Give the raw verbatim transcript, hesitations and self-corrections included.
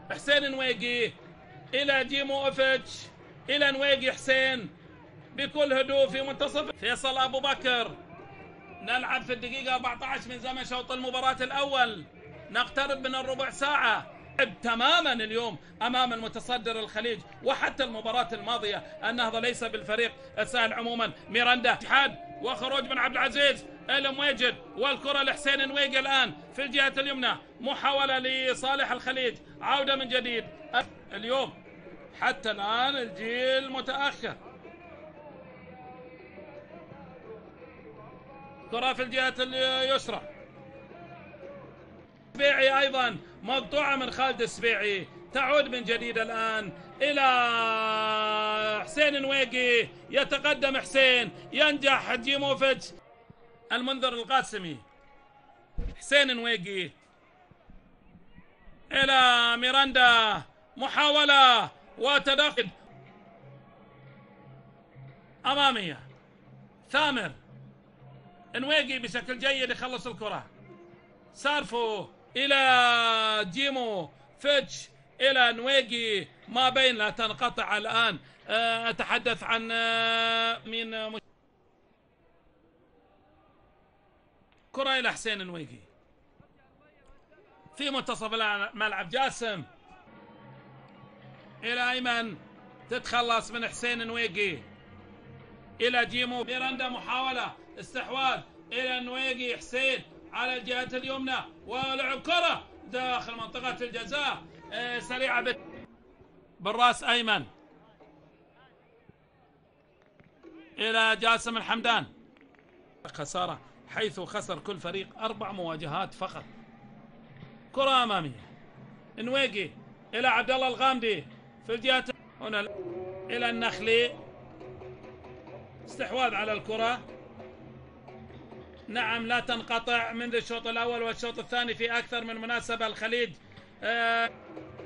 حسين نويقي إلى جيموفيتش، إلى نويقي حسين بكل هدوء في منتصف. فيصل أبو بكر. نلعب في الدقيقة أربعة عشر من زمن شوط المباراة الأول، نقترب من الربع ساعة تماما اليوم أمام المتصدر الخليج. وحتى المباراة الماضية النهضة ليس بالفريق السهل عموما. ميراندا اتحاد وخروج من عبد العزيز المواجد، والكرة لحسين نويقي الآن في الجهة اليمنى، محاولة لصالح الخليج، عودة من جديد. اليوم حتى الآن الجيل متأخر. كرة في الجهة اليسرى، السبيعي أيضا مقطوعة من خالد السبيعي، تعود من جديد الآن إلى حسين نويقي. يتقدم حسين، ينجح جيموفيتش. المنذر القاسمي، حسين نويقي إلى ميراندا، محاولة وتدخل أمامية. ثامر نويقي بشكل جيد يخلص الكرة. سارفو إلى جيمو فيتش إلى نويقي، ما بين لا تنقطع الآن. أتحدث عن من كرة إلى حسين نويقي في منتصف الملعب. جاسم إلى أيمن، تتخلص من حسين نويقي إلى جيمو. ميراندا محاولة استحواذ إلى نويقي. حسين على الجهة اليمنى ولعب كرة داخل منطقة الجزاء سريعة بالراس. أيمن إلى جاسم الحمدان. خسارة حيث خسر كل فريق أربع مواجهات فقط. كرة أمامية، نويقي إلى عبد الله الغامدي في الجهة هنا إلى النخلي، استحواذ على الكرة. نعم لا تنقطع منذ الشوط الأول والشوط الثاني في أكثر من مناسبة. الخليج آه